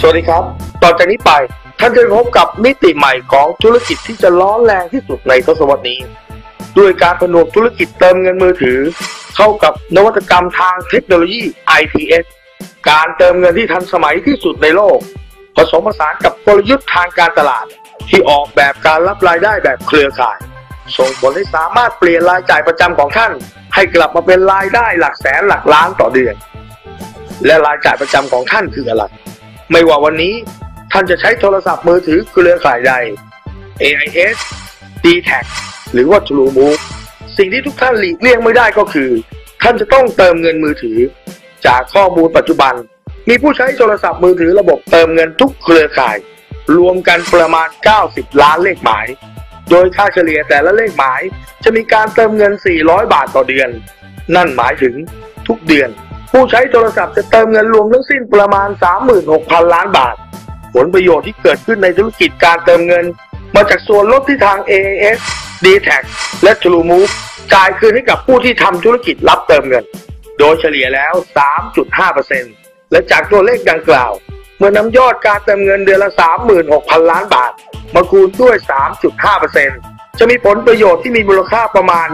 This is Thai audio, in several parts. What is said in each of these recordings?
สวัสดีครับต่อจากนี้ไปท่านจะพบกับมิติใหม่ของธุรกิจที่จะร้อนแรงที่สุดในทศวรรษนี้ด้วยการผนวกธุรกิจเติมเงินมือถือเข้ากับนวัตกรรมทางเทคโนโลยี IPS การเติมเงินที่ทันสมัยที่สุดในโลกผสมผสานกับกลยุทธ์ทางการตลาดที่ออกแบบการรับรายได้แบบเครือข่ายส่งผลให้สามารถเปลี่ยนรายจ่ายประจำของท่านให้กลับมาเป็นรายได้หลักแสนหลักล้านต่อเดือนและรายจ่ายประจำของท่านคืออะไรไม่ว่าวันนี้ท่านจะใช้โทรศัพท์มือถือเครือข่ายใด AIS D-Tag หรือว่า True Move สิ่งที่ทุกท่านหลีกเลี่ยงไม่ได้ก็คือท่านจะต้องเติมเงินมือถือจากข้อมูลปัจจุบันมีผู้ใช้โทรศัพท์มือถือระบบเติมเงินทุกเครือข่ายรวมกันประมาณ90ล้านเลขหมายโดยค่าเฉลี่ยแต่ละเลขหมายจะมีการเติมเงิน400บาทต่อเดือนนั่นหมายถึงทุกเดือนผู้ใช้โทรศัพท์จะเติมเงินรวมทั้งสิ้นประมาณ 36,000 ล้านบาทผลประโยชน์ที่เกิดขึ้นในธุรกิจการเติมเงินมาจากส่วนลดที่ทาง AIS D-Tag และ True Move จ่ายคืนให้กับผู้ที่ทำธุรกิจรับเติมเงินโดยเฉลี่ยแล้ว 3.5% และจากตัวเลขดังกล่าวเมื่อนำยอดการเติมเงินเดือนละ 36,000 ล้านบาทมาคูณด้วย 3.5% จะมีผลประโยชน์ที่มีมูลค่าประมาณ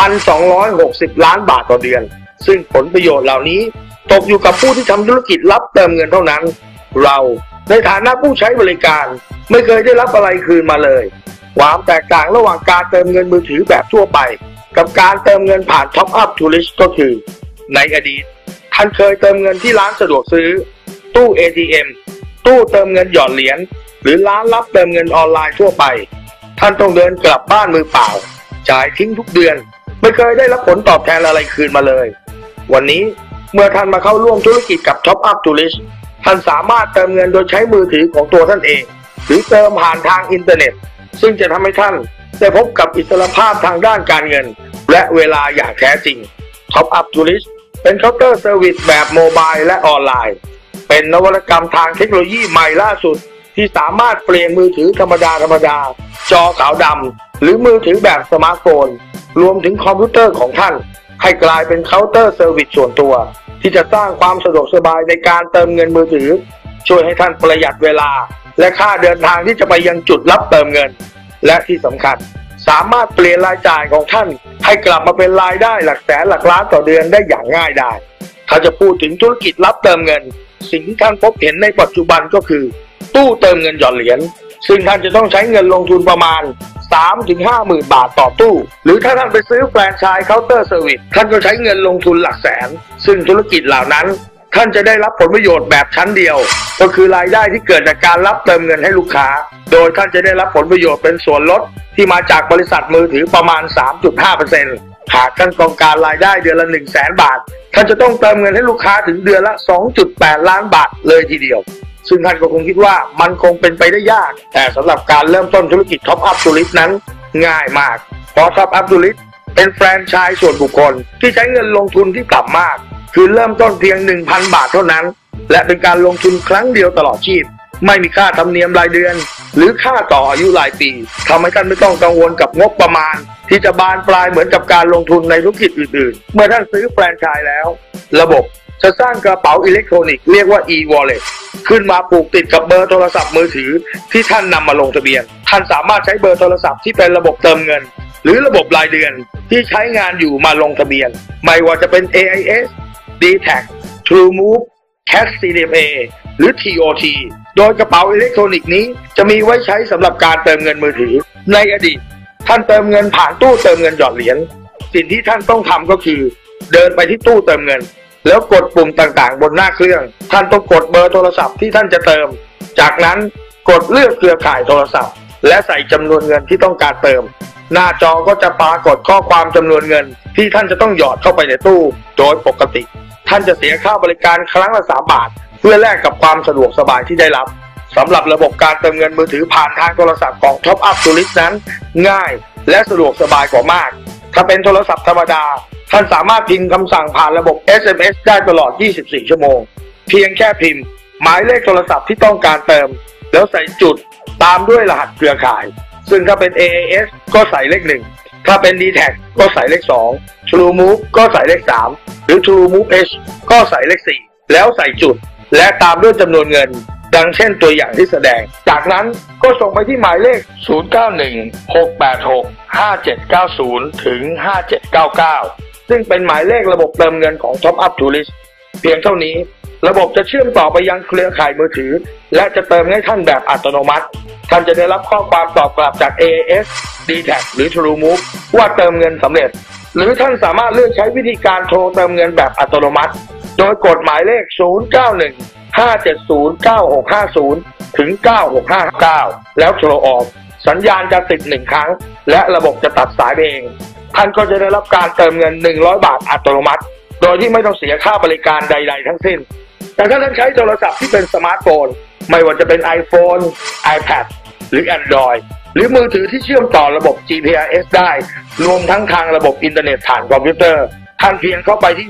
1,260 ล้านบาทต่อเดือนซึ่งผลประโยชน์เหล่านี้ตกอยู่กับผู้ที่ทำธุรกิจรับเติมเงินเท่านั้นเราในฐานะผู้ใช้บริการไม่เคยได้รับอะไรคืนมาเลยความแตกต่างระหว่างการเติมเงินมือถือแบบทั่วไปกับการเติมเงินผ่าน Top Up Tourist ก็คือในอดีตท่านเคยเติมเงินที่ร้านสะดวกซื้อตู้ ATM ตู้เติมเงินหยอดเหรียญหรือร้านรับเติมเงินออนไลน์ทั่วไปท่านต้องเดินกลับบ้านมือเปล่าจ่ายทิ้งทุกเดือนไม่เคยได้รับผลตอบแทนอะไรคืนมาเลยวันนี้เมื่อท่านมาเข้าร่วมธุรกิจกับ Top Up Tourist ท่านสามารถเติมเงินโดยใช้มือถือของตัวท่านเองหรือเติมผ่านทางอินเทอร์เน็ตซึ่งจะทำให้ท่านได้พบกับอิสรภาพทางด้านการเงินและเวลาอย่างแท้จริง Top Up Tourist เป็นเคาน์เตอร์เซอร์วิสแบบโมบายและออนไลน์เป็นนวัตกรรมทางเทคโนโลยีใหม่ล่าสุดที่สามารถเปลี่ยนมือถือธรรมดาจอขาวดำหรือมือถือแบบสมาร์ทโฟนรวมถึงคอมพิวเตอร์ของท่านให้กลายเป็นเคาน์เตอร์เซอร์วิสส่วนตัวที่จะสร้างความสะดวกสบายในการเติมเงินมือถือช่วยให้ท่านประหยัดเวลาและค่าเดินทางที่จะไปยังจุดรับเติมเงินและที่สำคัญสามารถเปลี่ยนรายจ่ายของท่านให้กลับมาเป็นรายได้หลักแสนหลักล้านต่อเดือนได้อย่างง่ายดายถ้าจะพูดถึงธุรกิจรับเติมเงินสิ่งที่ท่านพบเห็นในปัจจุบันก็คือตู้เติมเงินหยอดเหรียญซึ่งท่านจะต้องใช้เงินลงทุนประมาณ 3-50,000 บาทต่อตู้หรือถ้าท่านไปซื้อแฟรนไชส์เคาน์เตอร์เซอร์วิสท่านก็ใช้เงินลงทุนหลักแสนซึ่งธุรกิจเหล่านั้นท่านจะได้รับผลประโยชน์แบบชั้นเดียวก็คือรายได้ที่เกิดจากการรับเติมเงินให้ลูกค้าโดยท่านจะได้รับผลประโยชน์เป็นส่วนลดที่มาจากบริษัทมือถือประมาณ 3.5% หากท่านต้องการรายได้เดือนละ 100,000 บาทท่านจะต้องเติมเงินให้ลูกค้าถึงเดือนละ 2.8 ล้านบาทเลยทีเดียวซึ่งท่านก็คงคิดว่ามันคงเป็นไปได้ยากแต่สำหรับการเริ่มต้นธุรกิจ Top Up Tourist นั้นง่ายมากเพราะ Top Up Tourist เป็นแฟรนไชส์ส่วนบุคคลที่ใช้เงินลงทุนที่ต่ำมากคือเริ่มต้นเพียง 1,000 บาทเท่านั้นและเป็นการลงทุนครั้งเดียวตลอดชีพไม่มีค่าธรรมเนียมรายเดือนหรือค่าต่ออายุรายปีทำให้ท่านไม่ต้องกังวลกับงบประมาณที่จะบานปลายเหมือนกับการลงทุนในธุรกิจอื่นๆเมื่อท่านซื้อแฟรนไชส์แล้วระบบจะสร้างกระเป๋าอิเล็กทรอนิกส์เรียกว่า e-wallet ขึ้นมาผูกติดกับเบอร์โทรศัพท์มือถือที่ท่านนำมาลงทะเบียนท่านสามารถใช้เบอร์โทรศัพท์ที่เป็นระบบเติมเงินหรือระบบรายเดือนที่ใช้งานอยู่มาลงทะเบียนไม่ว่าจะเป็น AIS D-Tag True Move Cash CDMA หรือ TOT โดยกระเป๋าอิเล็กทรอนิกส์นี้จะมีไว้ใช้สำหรับการเติมเงินมือถือในอดีตท่านเติมเงินผ่านตู้เติมเงินหยอดเหรียญสิ่งที่ท่านต้องทำก็คือเดินไปที่ตู้เติมเงินแล้วกดปุ่มต่างๆบนหน้าเครื่องท่านต้องกดเบอร์โทรศัพท์ที่ท่านจะเติมจากนั้นกดเลือกเครือข่ายโทรศัพท์และใส่จำนวนเงินที่ต้องการเติมหน้าจอก็จะปรากฏข้อความจำนวนเงินที่ท่านจะต้องหยอดเข้าไปในตู้โดยปกติท่านจะเสียค่าบริการครั้งละ3 บาทเพื่อแลกกับความสะดวกสบายที่ได้รับสำหรับระบบการเติมเงินมือถือผ่านทางโทรศัพท์ของ Top Up Tourist นั้นง่ายและสะดวกสบายกว่ามากถ้าเป็นโทรศัพท์ธรรมดาท่านสามารถพิมพ์คำสั่งผ่านระบบ SMS ได้ตลอด 24 ชั่วโมงเพียงแค่พิมพ์หมายเลขโทรศัพท์ที่ต้องการเติมแล้วใส่จุดตามด้วยรหัสเครือข่ายซึ่งถ้าเป็น AIS ก็ใส่เลข 1ถ้าเป็น D-Tag ก็ใส่เลข 2 True Move ก็ใส่เลข 3หรือ True Move H ก็ใส่เลข 4แล้วใส่จุดและตามด้วยจำนวนเงินดังเช่นตัวอย่างที่แสดงจากนั้นก็ส่งไปที่หมายเลข 0916865790 ถึง 5799 ซึ่งเป็นหมายเลขระบบเติมเงินของ Top Up Tourist เพียงเท่านี้ระบบจะเชื่อมต่อไปยังเครือข่ายมือถือและจะเติมให้ท่านแบบอัตโนมัติท่านจะได้รับข้อความตอบกลับจาก AIS D-Tag หรือ TrueMove ว่าเติมเงินสำเร็จหรือท่านสามารถเลือกใช้วิธีการโทรเติมเงินแบบอัตโนมัติโดยกดหมายเลข 0915709650 ถึง 9659 แล้วโทรออกสัญญาณจะติด1 ครั้งและระบบจะตัดสายเองท่านก็จะได้รับการเติมเงิน100 บาทอัตโนมัติโดยที่ไม่ต้องเสียค่าบริการใดๆทั้งสิ้นแต่ถ้าท่านใช้โทรศัพท์ที่เป็นสมาร์ทโฟนไม่ว่าจะเป็น iPhone, iPad หรือ Android หรือมือถือที่เชื่อมต่อระบบ GPS ได้รวมทั้งทางระบบอินเทอร์เน็ตผ่านคอมพิวเตอร์ท่านเพียงเข้าไปที่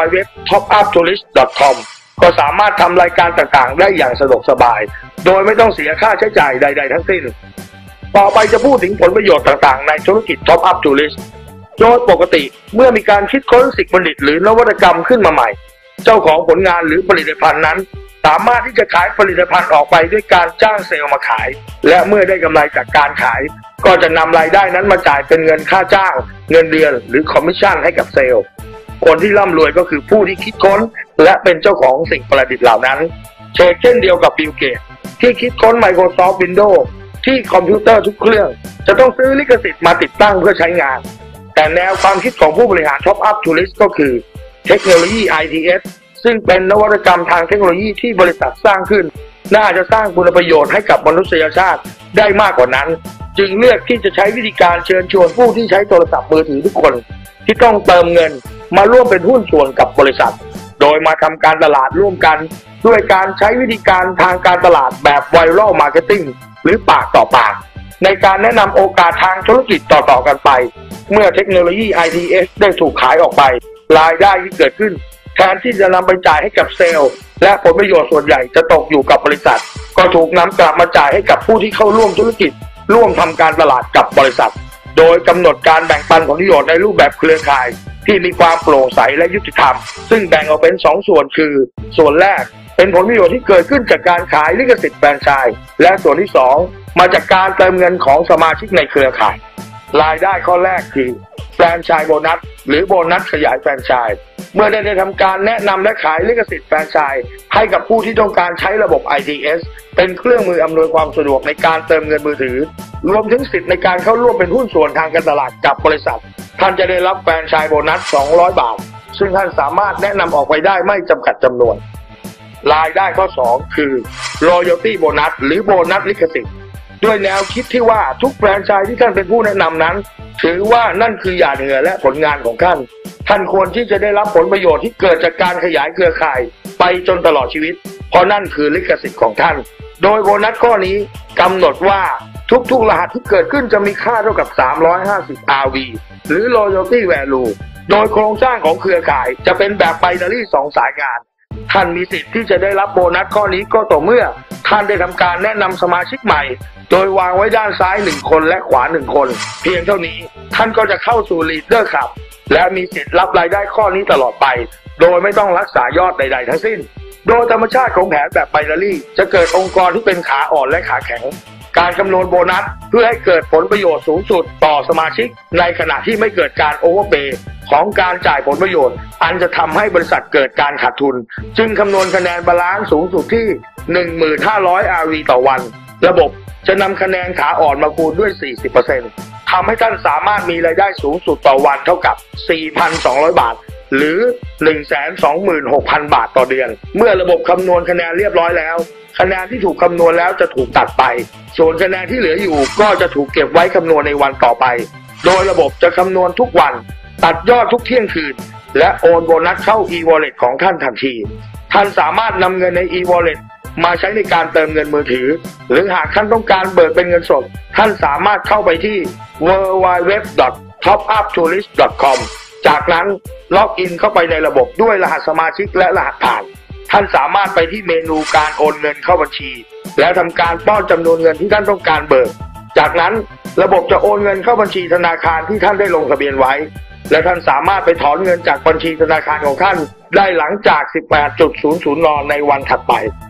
www.topuptourist.com ก็สามารถทำรายการต่างๆได้อย่างสะดวกสบายโดยไม่ต้องเสียค่าใช้จ่ายใดๆทั้งสิ้นต่อไปจะพูดถึงผลประโยชน์ต่างๆในธุรกิจ Top Up Tourist โดยปกติเมื่อมีการคิดค้นสิ่งประดิษฐ์หรือนวัตกรรมขึ้นมาใหม่เจ้าของผลงานหรือผลิตภัณฑ์นั้นสามารถที่จะขายผลิตภัณฑ์ออกไปด้วยการจ้างเซลล์มาขายและเมื่อได้กำไรจากการขายก็จะนำรายได้นั้นมาจ่ายเป็นเงินค่าจ้างเงินเดือนหรือคอมมิชชั่นให้กับเซลล์คนที่ร่ำรวยก็คือผู้ที่คิดค้นและเป็นเจ้าของสิ่งประดิษฐ์เหล่านั้นเช่นเดียวกับบิล เกตส์ที่คิดค้น Microsoft Windows ที่คอมพิวเตอร์ทุกเครื่องจะต้องซื้อลิขสิทธิ์มาติดตั้งเพื่อใช้งานแต่แนวความคิดของผู้บริหาร Top Up Tourist ก็คือเทคโนโลยี ITS ซึ่งเป็นนวัตกรรมทางเทคโนโลยีที่บริษัทสร้างขึ้นน่าจะสร้างคุณประโยชน์ให้กับมนุษยชาติได้มากกว่านั้นจึงเลือกที่จะใช้วิธีการเชิญชวนผู้ที่ใช้โทรศัพท์มือถือทุกคนที่ต้องเติมเงินมาร่วมเป็นหุ้นส่วนกับบริษัทโดยมาทำการตลาดร่วมกันด้วยการใช้วิธีการทางการตลาดแบบไวรัลมาร์เก็ตติ้งหรือปากต่อปากในการแนะนำโอกาสทางธุรกิจต่อๆกันไปเมื่อเทคโนโลยี ITS ได้ถูกขายออกไปรายได้ที่เกิดขึ้นแทนที่จะนำไปจ่ายให้กับเซลล์และผลประโยชน์ส่วนใหญ่จะตกอยู่กับบริษัทก็ถูกนำกลับมาจ่ายให้กับผู้ที่เข้าร่วมธุรกิจร่วมทำการตลาดกับบริษัทโดยกำหนดการแบ่งปันผลประโยชน์ในรูปแบบเครือข่ายที่มีความโปร่งใสและยุติธรรมซึ่งแบ่งออกเป็น2 ส่วนคือส่วนแรกเป็นผลประโยชน์ที่เกิดขึ้นจากการขายลิขสิทธิ์แฟรนไชส์และส่วนที่2มาจากการเติมเงินของสมาชิกในเครือข่ายรายได้ข้อแรกคือแฟรนไชส์โบนัสหรือโบนัสขยายแฟรนไชส์เมื่อได้ทำการแนะนำและขายลิขสิทธิ์แฟรนไชส์ให้กับผู้ที่ต้องการใช้ระบบ ITS เป็นเครื่องมืออำนวยความสะดวกในการเติมเงินมือถือรวมถึงสิทธิ์ในการเข้าร่วมเป็นหุ้นส่วนทางการตลาดกับบริษัทท่านจะได้รับแฟรนไชส์โบนัส200 บาทซึ่งท่านสามารถแนะนำออกไปได้ไม่จำกัดจำนวนรายได้ข้อ2คือ Royalty Bonus หรือโบนัสลิขสิทธิ์ด้วยแนวคิดที่ว่าทุกแฟรนไชส์ที่ท่านเป็นผู้แนะนำนั้นถือว่านั่นคือหยาดเหงื่อและผลงานของท่านท่านควรที่จะได้รับผลประโยชน์ที่เกิดจากการขยายเครือข่ายไปจนตลอดชีวิตเพราะนั่นคือลิขสิทธิ์ของท่านโดยโบนัสข้อนี้กำหนดว่าทุกๆรหัสที่เกิดขึ้นจะมีค่าเท่ากับ350 RV หรือ Loyalty Value โดยโครงสร้างของเครือข่ายจะเป็นแบบไบนารี่2 สายงานท่านมีสิทธิ์ที่จะได้รับโบนัสข้อนี้ก็ต่อเมื่อท่านได้ทำการแนะนำสมาชิกใหม่โดยวางไว้ด้านซ้าย1 คนและขวา1 คนเพียงเท่านี้ท่านก็จะเข้าสู่ Leader Club และมีสิทธิ์รับรายได้ข้อนี้ตลอดไปโดยไม่ต้องรักษายอดใดๆทั้งสิ้นโดยธรรมชาติของแผนแบบไบนารี่จะเกิดองค์กรที่เป็นขาอ่อนและขาแข็งการคำนวณโบนัสเพื่อให้เกิดผลประโยชน์สูงสุดต่อสมาชิกในขณะที่ไม่เกิดการโอเวอร์เพย์ของการจ่ายผลประโยชน์อันจะทำให้บริษัทเกิดการขาดทุนจึงคำนวณคะแนนบาลานซ์สูงสุดที่ 1,500 RV ต่อวันระบบจะนำคะแนนขาอ่อนมาคูณด้วย 40% ทำให้ท่านสามารถมีรายได้สูงสุดต่อวันเท่ากับ 4,200 บาทหรือ 126,000 บาทต่อเดือนเมื่อระบบคำนวณคะแนนเรียบร้อยแล้วคะแนนที่ถูกคำนวณแล้วจะถูกตัดไปส่วนคะแนนที่เหลืออยู่ก็จะถูกเก็บไว้คำนวณในวันต่อไปโดยระบบจะคำนวณทุกวันตัดยอดทุกเที่ยงคืนและโอนโบนัสเข้า e-wallet ของท่านทันทีท่านสามารถนำเงินใน e-wallet มาใช้ในการเติมเงินมือถือหรือหากท่านต้องการเบิกเป็นเงินสดท่านสามารถเข้าไปที่ www.topuptourist.com จากนั้นล็อกอินเข้าไปในระบบด้วยรหัสสมาชิกและรหัสผ่านท่านสามารถไปที่เมนูการโอนเงินเข้าบัญชีแล้วทำการป้อนจำนวนเงินที่ท่านต้องการเบิกจากนั้นระบบจะโอนเงินเข้าบัญชีธนาคารที่ท่านได้ลงทะเบียนไว้และท่านสามารถไปถอนเงินจากบัญชีธนาคารของท่านได้หลังจาก 18.00 น.ในวันถัดไป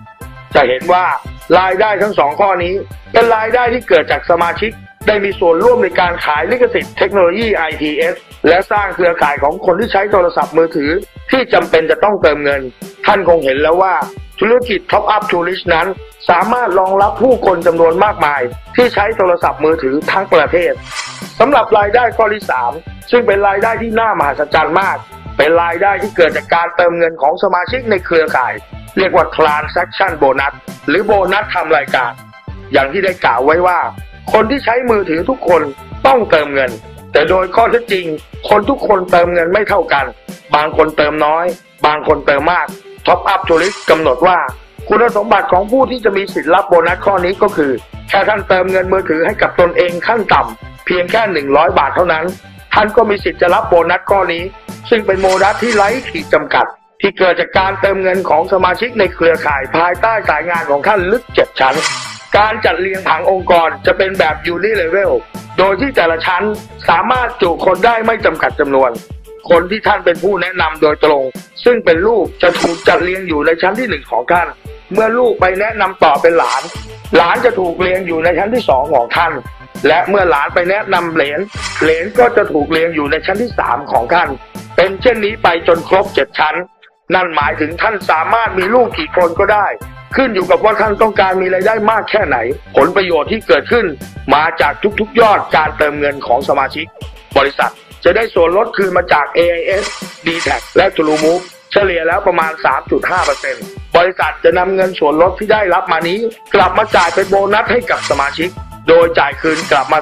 จะเห็นว่ารายได้ทั้ง2ข้อนี้เป็นรายได้ที่เกิดจากสมาชิกได้มีส่วนร่วมในการขายลิขสิทธิ์เทคโนโลยี ITS และสร้างเครือข่ายของคนที่ใช้โทรศัพท์มือถือที่จำเป็นจะต้องเติมเงินท่านคงเห็นแล้วว่าธุรกิจ Top Up Tourist นั้นสามารถรองรับผู้คนจำนวนมากมายที่ใช้โทรศัพท์มือถือทั้งประเทศสำหรับรายได้ข้อที่3ซึ่งเป็นรายได้ที่น่ามหัศจรรย์มากเป็นรายได้ที่เกิดจากการเติมเงินของสมาชิกในเครือข่ายเรียกว่า Transaction Bonus หรือโบนัสทำรายการอย่างที่ได้กล่าวไว้ว่าคนที่ใช้มือถือทุกคนต้องเติมเงินแต่โดยข้อเท็จจริงคนทุกคนเติมเงินไม่เท่ากันบางคนเติมน้อยบางคนเติมมาก Top Up Tourist กำหนดว่าคุณสมบัติของผู้ที่จะมีสิทธิ์รับโบนัสข้อนี้ก็คือแค่ท่านเติมเงินมือถือให้กับตนเองขั้นต่ำเพียงแค่100 บาทเท่านั้นท่านก็มีสิทธิ์จะรับโบนัสข้อนี้ซึ่งเป็นโบนัสที่ไร้ขีดจำกัดที่เกิดจากการเติมเงินของสมาชิกในเครือข่ายภายใต้สายงานของท่านลึก7 ชั้นการจัดเรียงผังองค์กรจะเป็นแบบ Unilevel โดยที่แต่ละชั้นสามารถจุคนได้ไม่จำกัดจำนวนคนที่ท่านเป็นผู้แนะนำโดยตรงซึ่งเป็นลูกจะถูกจัดเรียงอยู่ในชั้นที่1ของท่านเมื่อลูกไปแนะนำต่อเป็นหลานจะถูกเรียงอยู่ในชั้นที่2ของท่านและเมื่อหลานไปแนะนำเหลนก็จะถูกเรียงอยู่ในชั้นที่3ของท่านเป็นเช่นนี้ไปจนครบ7 ชั้นนั่นหมายถึงท่านสามารถมีลูกกี่คนก็ได้ขึ้นอยู่กับว่าท่านต้องการมีรายได้มากแค่ไหนผลประโยชน์ที่เกิดขึ้นมาจากทุกๆยอดการเติมเงินของสมาชิกบริษัทจะได้ส่วนลดคืนมาจาก AIS D-Tag และ TrueMove เฉลี่ยแล้วประมาณ 3.5% บริษัทจะนำเงินส่วนลดที่ได้รับมานี้กลับมาจ่ายเป็นโบนัสให้กับสมาชิกโดยจ่ายคืนกลับมา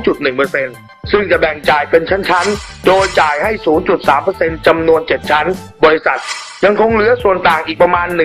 2.1% ซึ่งจะแบ่งจ่ายเป็นชั้นๆโดยจ่ายให้ 0.3% จำนวน7 ชั้นบริษัทยังคงเหลือส่วนต่างอีกประมาณ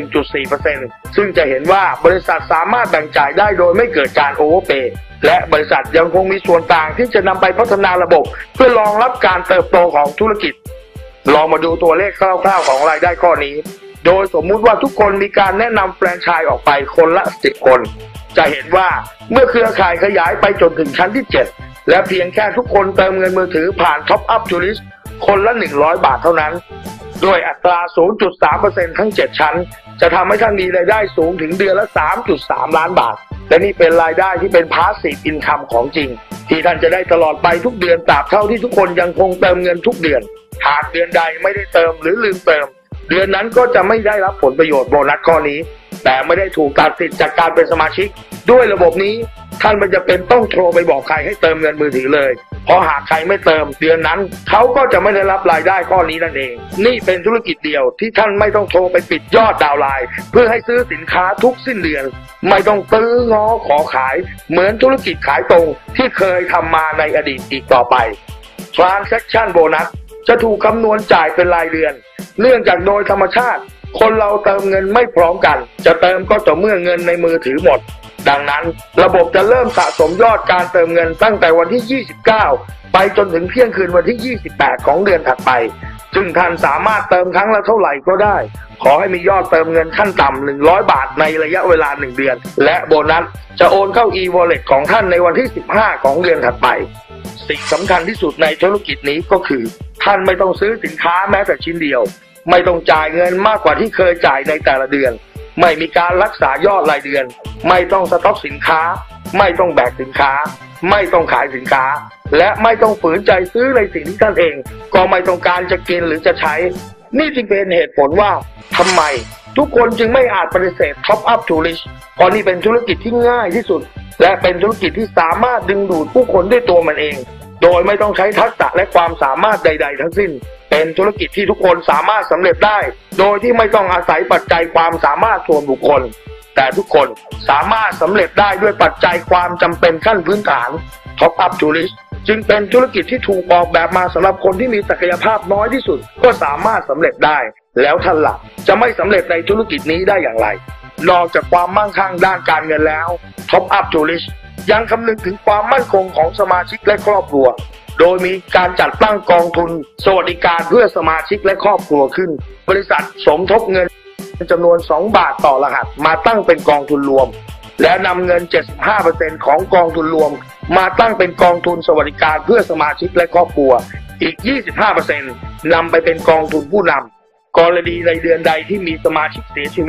1.4% ซึ่งจะเห็นว่าบริษัทสามารถแบ่งจ่ายได้โดยไม่เกิดการโอเวอร์เพย์และบริษัทยังคงมีส่วนต่างที่จะนำไปพัฒนาระบบเพื่อรองรับการเติบโตของธุรกิจลองมาดูตัวเลขคร่าวๆของรายได้ข้อนี้โดยสมมุติว่าทุกคนมีการแนะนำแฟรนไชส์ออกไปคนละ10 คนจะเห็นว่าเมื่อเครือข่ายขยายไปจนถึงชั้นที่7และเพียงแค่ทุกคนเติมเงินมือถือผ่าน Top Up Tourist คนละ100 บาทเท่านั้นด้วยอัตรา 0.3% ทั้ง7 ชั้นจะทำให้ท่านมีรายได้สูงถึงเดือนละ 3.3 ล้านบาทและนี่เป็นรายได้ที่เป็น Passive Income ของจริงที่ท่านจะได้ตลอดไปทุกเดือนตราบเท่าที่ทุกคนยังคงเติมเงินทุกเดือนหากเดือนใดไม่ได้เติมหรือลืมเติมเดือนนั้นก็จะไม่ได้รับผลประโยชน์โบนัสข้อนี้แต่ไม่ได้ถูกตัดสิทธิ์จากการเป็นสมาชิกด้วยระบบนี้ท่านไม่จำเป็นต้องโทรไปบอกใครให้เติมเงินมือถือเลยเพราะหากใครไม่เติมเดือนนั้นเขาก็จะไม่ได้รับรายได้ข้อนี้นั่นเองนี่เป็นธุรกิจเดียวที่ท่านไม่ต้องโทรไปปิดยอดดาวน์ไลน์เพื่อให้ซื้อสินค้าทุกสิ้นเดือนไม่ต้องตื้อง้อขอขายเหมือนธุรกิจขายตรงที่เคยทำมาในอดีตอีกต่อไป Transaction Bonus จะถูกคำนวณจ่ายเป็นรายเดือนเนื่องจากโดยธรรมชาติคนเราเติมเงินไม่พร้อมกันจะเติมก็ต่อเมื่อเงินในมือถือหมดดังนั้นระบบจะเริ่มสะสมยอดการเติมเงินตั้งแต่วันที่29ไปจนถึงเที่ยงคืนวันที่28ของเดือนถัดไปซึ่งท่านสามารถเติมครั้งละเท่าไหร่ก็ได้ขอให้มียอดเติมเงินขั้นต่ำ100 บาทในระยะเวลา1 เดือนและโบนัสจะโอนเข้า e-wallet ของท่านในวันที่15ของเดือนถัดไปสิ่งสำคัญที่สุดในธุรกิจนี้ก็คือท่านไม่ต้องซื้อสินค้าแม้แต่ชิ้นเดียวไม่ต้องจ่ายเงินมากกว่าที่เคยจ่ายในแต่ละเดือนไม่มีการรักษายอดรายเดือนไม่ต้องสต็อกสินค้าไม่ต้องแบกสินค้าไม่ต้องขายสินค้าและไม่ต้องฝืนใจซื้อในสิ่งที่ท่านเองก็ไม่ต้องการจะกินหรือจะใช้นี่จึงเป็นเหตุผลว่าทำไมทุกคนจึงไม่อาจปฏิเสธ Top Up Tourist เพราะนี่เป็นธุรกิจที่ง่ายที่สุดและเป็นธุรกิจที่สามารถดึงดูดผู้คนด้วยตัวมันเองโดยไม่ต้องใช้ทักษะและความสามารถใดๆทั้งสิ้นเป็นธุรกิจที่ทุกคนสามารถสำเร็จได้โดยที่ไม่ต้องอาศัยปัจจัยความสามารถส่วนบุคคลแต่ทุกคนสามารถสำเร็จได้ด้วยปัจจัยความจำเป็นขั้นพื้นฐาน Top Up Tourist จึงเป็นธุรกิจที่ถูกออกแบบมาสำหรับคนที่มีศักยภาพน้อยที่สุดก็สามารถสำเร็จได้แล้วท่านล่ะจะไม่สำเร็จในธุรกิจนี้ได้อย่างไรนอกจากความมั่งคั่งด้านการเงินแล้ว Top Up Tourist ยังคำนึงถึงความมั่นคงของสมาชิกและครอบครัวโดยมีการจัดตั้งกองทุนสวัสดิการเพื่อสมาชิกและครอบครัวขึ้นบริษัทสมทบเงินจำนวน2 บาทต่อรหัสมาตั้งเป็นกองทุนรวมและนำเงิน 75% ของกองทุนรวมมาตั้งเป็นกองทุนสวัสดิการเพื่อสมาชิกและครอบครัวอีก 25% นำไปเป็นกองทุนผู้นำกรณีในเดือนใดที่มีสมาชิกเสียชีวิต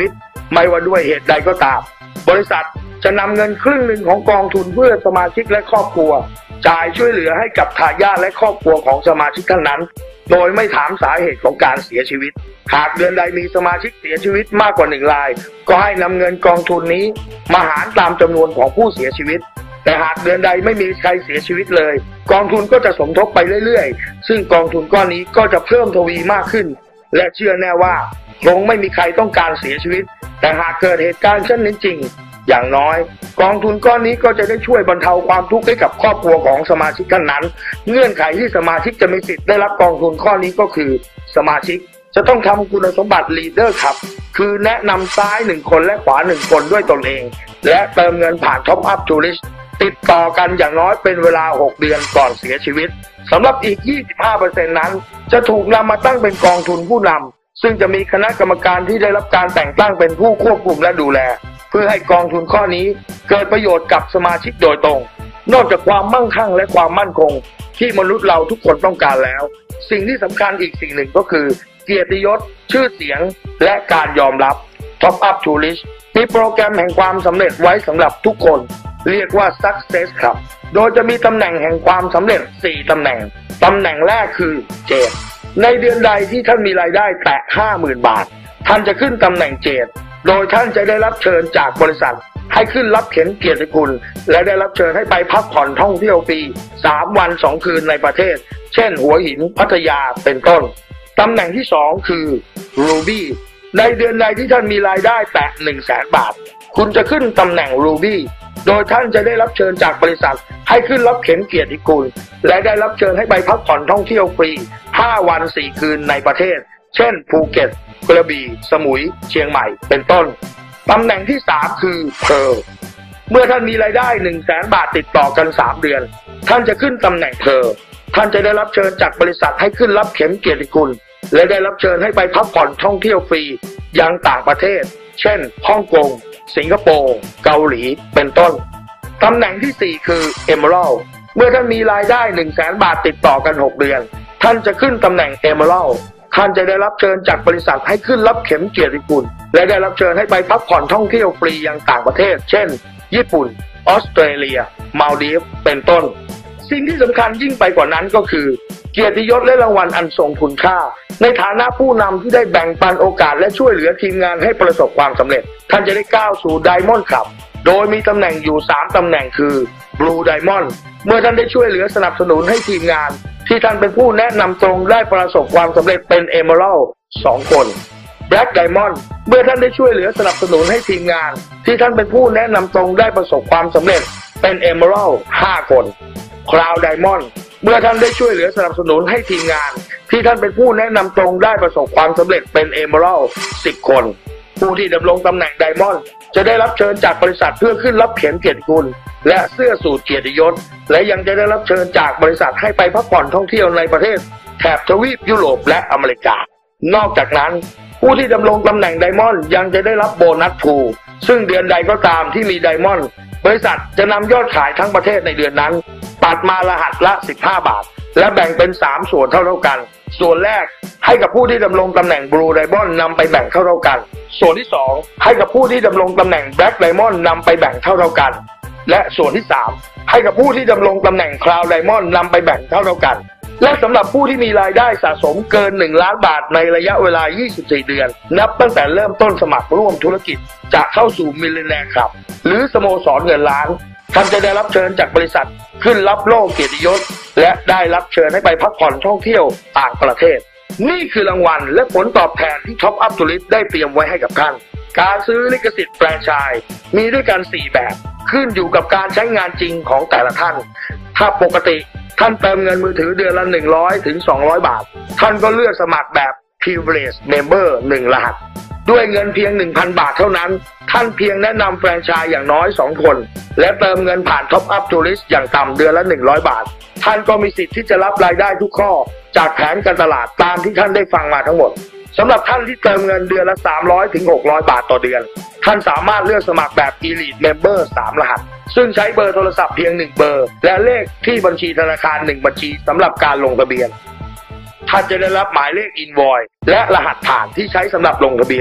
ไม่ว่าด้วยเหตุใดก็ตามบริษัทจะนำเงินครึ่งหนึ่งของกองทุนเพื่อสมาชิกและครอบครัวจ่ายช่วยเหลือให้กับทายาทและครอบครัวของสมาชิกทั้งนั้นโดยไม่ถามสาเหตุของการเสียชีวิตหากเดือนใดมีสมาชิกเสียชีวิตมากกว่า1 รายก็ให้นำเงินกองทุนนี้มาหารตามจำนวนของผู้เสียชีวิตแต่หากเดือนใดไม่มีใครเสียชีวิตเลยกองทุนก็จะสมทบไปเรื่อยๆซึ่งกองทุนก้อนนี้ก็จะเพิ่มทวีมากขึ้นและเชื่อแน่ว่าคงไม่มีใครต้องการเสียชีวิตแต่หากเกิดเหตุการณ์เช่นนี้จริงอย่างน้อยกองทุนก้อนนี้ก็จะได้ช่วยบรรเทาความทุกข์ให้กับครอบครัวของสมาชิกท่านนั้นเงื่อนไขที่สมาชิกจะมีสิทธิ์ได้รับกองทุนข้อนี้ก็คือสมาชิกจะต้องทำคุณสมบัติ Leader ครับคือแนะนำซ้าย1 คนและขวา1 คนด้วยตนเองและเติมเงินผ่าน Top Up Tourist ติดต่อกันอย่างน้อยเป็นเวลา6 เดือนก่อนเสียชีวิตสำหรับอีก 25% นั้นจะถูกนำมาตั้งเป็นกองทุนผู้นำซึ่งจะมีคณะกรรมการที่ได้รับการแต่งตั้งเป็นผู้ควบคุมและดูแลเพื่อให้กองทุนข้อนี้เกิดประโยชน์กับสมาชิกโดยตรงนอกจากความมั่งคั่งและความมั่นคงที่มนุษย์เราทุกคนต้องการแล้วสิ่งที่สำคัญอีกสิ่งหนึ่งก็คือเกียรติยศชื่อเสียงและการยอมรับ Top Up Tourist มีโปรแกรมแห่งความสำเร็จไว้สำหรับทุกคนเรียกว่า Success ครับโดยจะมีตำแหน่งแห่งความสำเร็จ4 ตำแหน่งตำแหน่งแรกคือเจดในเดือนใดที่ท่านมีรายได้แตะ 50,000 บาทท่านจะขึ้นตำแหน่งเจดโดยท่านจะได้รับเชิญจากบริษัทให้ขึ้นรับเข็นเกียรติคุณและได้รับเชิญให้ไปพักผ่อนท่องเที่ยวฟรี3 วัน 2 คืนในประเทศเช่นหัวหินพัทยาเป็นต้นตำแหน่งที่2คือ Ruby ในเดือนใดที่ท่านมีรายได้แตะ 100,000 บาทคุณจะขึ้นตำแหน่ง Ruby โดยท่านจะได้รับเชิญจากบริษัทให้ขึ้นรับเข็นเกียรติคุณและได้รับเชิญให้ไปพักผ่อนท่องเที่ยวฟรี5 วัน 4 คืนในประเทศเช่นภูเก็ตกระบี่สมุยเชียงใหม่เป็นต้นตำแหน่งที่3คือ Pearl เมื่อท่านมีรายได้ 100,000 บาทติดต่อกัน3 เดือนท่านจะขึ้นตำแหน่ง Pearl ท่านจะได้รับเชิญจากบริษัทให้ขึ้นรับเข็มเกียรติคุณและได้รับเชิญให้ไปพักผ่อนท่องเที่ยวฟรียังต่างประเทศเช่นฮ่องกงสิงคโปร์เกาหลีเป็นต้นตำแหน่งที่4คือ Emerald เมื่อท่านมีรายได้ 100,000 บาทติดต่อกัน6 เดือนท่านจะขึ้นตำแหน่ง Emeraldท่านจะได้รับเชิญจากบริษัทให้ขึ้นรับเข็มเกียรติคุณและได้รับเชิญให้ไปพักผ่อนท่องเที่ยวฟรียังต่างประเทศเช่นญี่ปุ่นออสเตรเลียมาลดีฟเป็นต้นสิ่งที่สำคัญยิ่งไปกว่านั้นก็คือเกียรติยศและรางวัลอันทรงคุณค่าในฐานะผู้นำที่ได้แบ่งปันโอกาสและช่วยเหลือทีมงานให้ประสบความสำเร็จท่านจะได้ก้าวสู่ Diamond Club โดยมีตำแหน่งอยู่3 ตำแหน่งคือ Blue Diamond เมื่อท่านได้ช่วยเหลือสนับสนุนให้ทีมงานที่ท่านเป็นผู้แนะนำตรงได้ประสบความสำเร็จเป็น Emerald 2 คน Black Diamond เมื่อท่านได้ช่วยเหลือสนับสนุนให้ทีมงานที่ท่านเป็นผู้แนะนำตรงได้ประสบความสำเร็จเป็น Emerald 5 คน Crown Diamond เมื่อท่านได้ช่วยเหลือสนับสนุนให้ทีมงานที่ท่านเป็นผู้แนะนำตรงได้ประสบความสำเร็จเป็น Emerald 10 คนผู้ที่ดำรงตำแหน่ง Diamond จะได้รับเชิญจากบริษัทเพื่อขึ้นรับเข็มเกียรติคุณและเสื้อสูทเกียรติยศและยังจะได้รับเชิญจากบริษัทให้ไปพักผ่อนท่องเที่ยวในประเทศแถบทวีปยุโรปและอเมริกานอกจากนั้นผู้ที่ดำรงตำแหน่ง Diamond ยังจะได้รับโบนัสพูลซึ่งเดือนใดก็ตามที่มี Diamond บริษัทจะนำยอดขายทั้งประเทศในเดือนนั้นตัดมารหัสละ15 บาทและแบ่งเป็น3 ส่วนเท่ากันส่วนแรกให้กับผู้ที่ดำรงตำแหน่ง Blue Diamond นำไปแบ่งเท่ากันส่วนที่2ให้กับผู้ที่ดำรงตำแหน่ง Black Diamond นำไปแบ่งเท่ากันและส่วนที่3ให้กับผู้ที่ดำรงตำแหน่ง Crown Diamond นำไปแบ่งเท่ากันและสำหรับผู้ที่มีรายได้สะสมเกิน1 ล้านบาทในระยะเวลา24 เดือนนับตั้งแต่เริ่มต้นสมัครร่วมธุรกิจจะเข้าสู่มิลเลนเนียร์คลับหรือสโมสรเงินล้านท่านจะได้รับเชิญจากบริษัทขึ้นรับโล่เกียรติยศและได้รับเชิญให้ไปพักผ่อนท่องเที่ยวต่างประเทศนี่คือรางวัลและผลตอบแทนที่ Top Up Tourist ได้เตรียมไว้ให้กับท่านการซื้อลิขสิทธิ์แฟรนไชส์มีด้วยกัน4 แบบขึ้นอยู่กับการใช้งานจริงของแต่ละท่านถ้าปกติท่านเติมเงินมือถือเดือนละ100 ถึง 200 บาทท่านก็เลือกสมัครแบบ Privilege Member 1 รหัสด้วยเงินเพียง 1,000 บาทเท่านั้นท่านเพียงแนะนำแฟรนไชส์อย่างน้อย2 คนและเติมเงินผ่าน Top Up Tourist อย่างต่ำเดือนละ100 บาทท่านก็มีสิทธิ์ที่จะรับรายได้ทุกข้อจากแผนการตลาดตามที่ท่านได้ฟังมาทั้งหมดสำหรับท่านที่เติมเงินเดือนละ300 ถึง 600 บาทต่อเดือนท่านสามารถเลือกสมัครแบบ Elite Member 3 รหัสซึ่งใช้เบอร์โทรศัพท์เพียง1 เบอร์และเลขที่บัญชีธนาคาร1 บัญชีสำหรับการลงทะเบียนท่านจะได้รับหมายเลข Invoice และรหัสผ่านที่ใช้สำหรับลงทะเบียน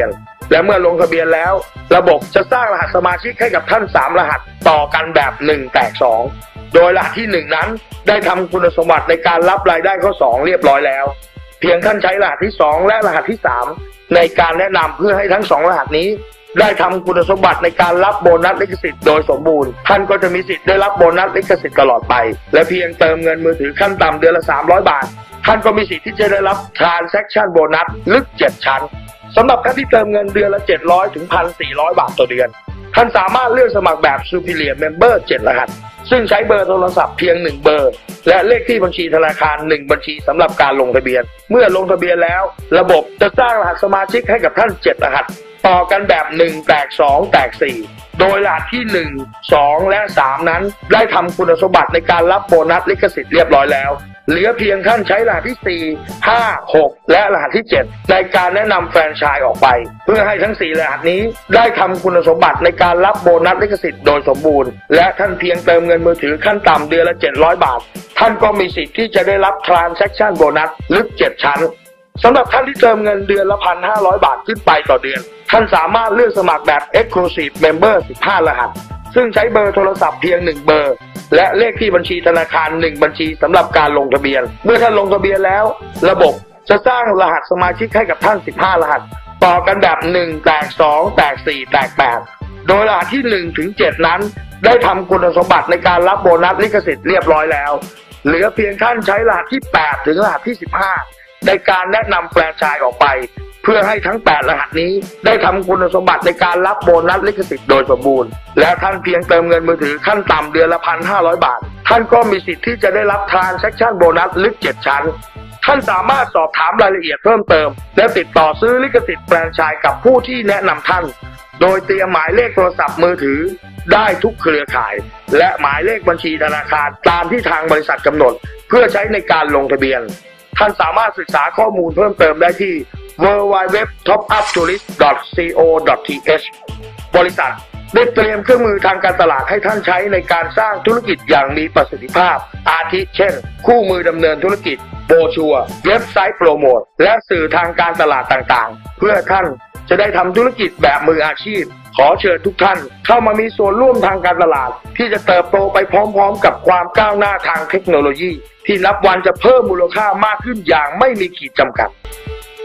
และเมื่อลงทะเบียนแล้วระบบจะสร้างรหัสสมาชิกให้กับท่าน3รหัสต่อกันแบบ1แตก2โดยรหัสที่1นั้นได้ทำคุณสมบัติในการรับรายได้ข้อ2เรียบร้อยแล้วเพียงท่านใช้รหัสที่2และรหัสที่3ในการแนะนำเพื่อให้ทั้ง2รหัสนี้ได้ทำคุณสมบัติในการรับโบนัสลิขสิทธิ์โดยสมบูรณ์ท่านก็จะมีสิทธิ์ได้รับโบนัสลิขสิทธิ์ตลอดไปและเพียงเติมเงินมือถือขั้นต่ำเดือนละ300 บาทท่านก็มีสิทธิ์ที่จะได้รับ Transaction โบนัสลึก7ชั้นสำหรับท่านที่เติมเงินเดือนละ700 ถึง 1,400 บาทต่อเดือนท่านสามารถเลือกสมัครแบบ Superior Member 7 รหัสซึ่งใช้เบอร์โทรศัพท์เพียง1เบอร์และเลขที่บัญชีธนาคาร1บัญชีสำหรับการลงทะเบียนเมื่อลงทะเบียนแล้วระบบจะสร้างรหัสสมาชิกให้กับท่าน7รหัสต่อกันแบบ1แตก2แตก4โดยรหัสที่1 2และ3นั้นได้ทำคุณสมบัติในการรับโบนัสลิขสิทธิ์เรียบร้อยแล้วเหลือเพียงท่านใช้รหัสที่4 5 6และรหัสที่7ในการแนะนำแฟรนไชส์ออกไปเพื่อให้ทั้ง4รหัสนี้ได้ทำคุณสมบัติในการรับโบนัสลิขสิทธิ์โดยสมบูรณ์และท่านเพียงเติมเงินมือถือขั้นต่ำเดือนละ700 บาทท่านก็มีสิทธิ์ที่จะได้รับ Transaction โบนัสลึก7ชั้นสำหรับท่านที่เติมเงินเดือนละ 1,500 บาทขึ้นไปต่อเดือนท่านสามารถเลือกสมัครแบบ Exclusive Member 15 รหัสซึ่งใช้เบอร์โทรศัพท์เพียง1เบอร์และเลขที่บัญชีธนาคาร1บัญชีสำหรับการลงทะเบียนเมื่อท่านลงทะเบียนแล้วระบบจะสร้างรหัสสมาชิกให้กับท่าน15 รหัสต่อกันแบบ1แตก2แตก4แตก8โดยรหัสที่1 ถึง 7นั้นได้ทำคุณสมบัติในการรับโบนัสลิขสิทธิ์เรียบร้อยแล้วเหลือเพียงท่านใช้รหัสที่8 ถึงรหัสที่15ในการแนะนำแฟรนไชส์ออกไปเพื่อให้ทั้ง8รหัสนี้ได้ทำคุณสมบัติในการรับโบนัสลิขสิทธิ์โดยสมบูรณ์และท่านเพียงเติมเงินมือถือขั้นต่ำเดือนละ 1,500 บาทท่านก็มีสิทธิ์ที่จะได้รับ Transaction โบนัสลึก7ชั้นท่านสามารถสอบถามรายละเอียดเพิ่มเติมและติดต่อซื้อลิขสิทธิ์แฟรนไชส์กับผู้ที่แนะนำท่านโดยเตรียมหมายเลขโทรศัพท์มือถือได้ทุกเครือข่ายและหมายเลขบัญชีธนาคารตามที่ทางบริษัทกำหนดเพื่อใช้ในการลงทะเบียนท่านสามารถศึกษาข้อมูลเพิ่มเติมได้ที่ www.topuptourist.co.th บริษัทได้เตรียมเครื่องมือทางการตลาดให้ท่านใช้ในการสร้างธุรกิจอย่างมีประสิทธิภาพอาทิเช่นคู่มือดำเนินธุรกิจโบชัวเว็บไซต์โปรโมทและสื่อทางการตลาดต่างๆเพื่อท่านจะได้ทำธุรกิจแบบมืออาชีพขอเชิญทุกท่านเข้ามามีส่วนร่วมทางการตลาดที่จะเติบโตไปพร้อมๆกับความก้าวหน้าทางเทคโนโลยีที่นับวันจะเพิ่มมูลค่ามากขึ้นอย่างไม่มีขีดจำกัด